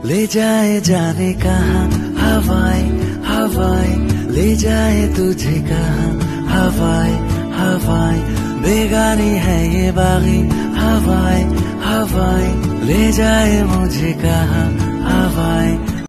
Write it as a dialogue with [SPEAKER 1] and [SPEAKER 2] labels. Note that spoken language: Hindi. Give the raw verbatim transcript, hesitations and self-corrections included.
[SPEAKER 1] ले जाए जाने कहाँ हवाएं हवाएं, ले जाए तुझे कहाँ हवाएं हवाएं, बेगानी है ये बागी हवाएं हवाएं, ले जाए मुझे कहाँ हवाएं